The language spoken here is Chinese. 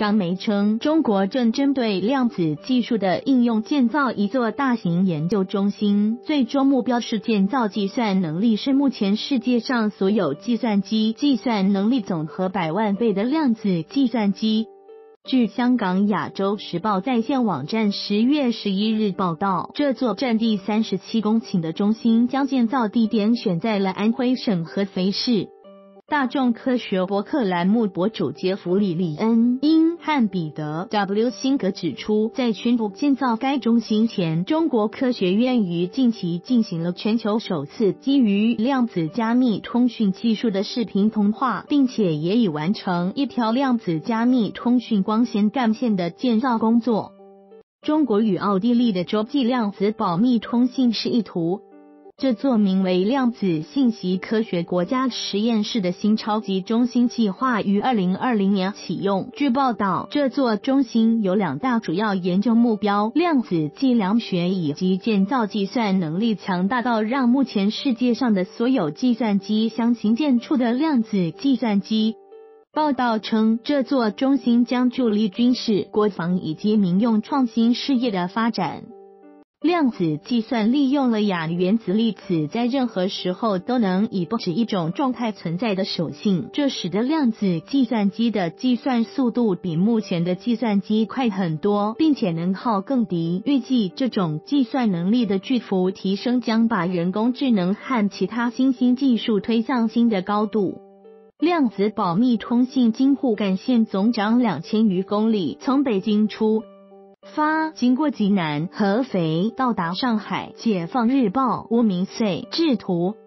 张梅称，中国正针对量子技术的应用建造一座大型研究中心，最终目标是建造计算能力是目前世界上所有计算机计算能力总和100万倍的量子计算机。据香港亚洲时报在线网站10月11日报道，这座占地37公顷的中心将建造地点选在了安徽省合肥市。大众科学博客栏目博主杰弗里·里恩·因和彼得 ·W· 辛格指出，在宣布建造该中心前，中国科学院于近期进行了全球首次基于量子加密通讯技术的视频通话，并且也已完成一条量子加密通讯光纤干线的建造工作。中国与奥地利的洲际量子保密通信示意图。这座名为量子信息科学国家实验室的新超级中心计划于2020年启用。据报道，这座中心有2大主要研究目标：量子计量学以及建造计算能力强大到让目前世界上的所有计算机相形见绌的量子计算机。报道称，这座中心将助力军事、国防以及民用创新事业的发展。量子计算利用了亚原子粒子在任何时候都能以不止一种状态存在的属性，这使得量子计算机的计算速度比目前的计算机快很多，并且能耗更低。预计这种计算能力的巨幅提升将把人工智能和其他新兴技术推向新的高度。量子保密通信京沪干线总长2000余公里，从北京出发，经过济南、合肥，到达上海。解放日报吴明穗制图。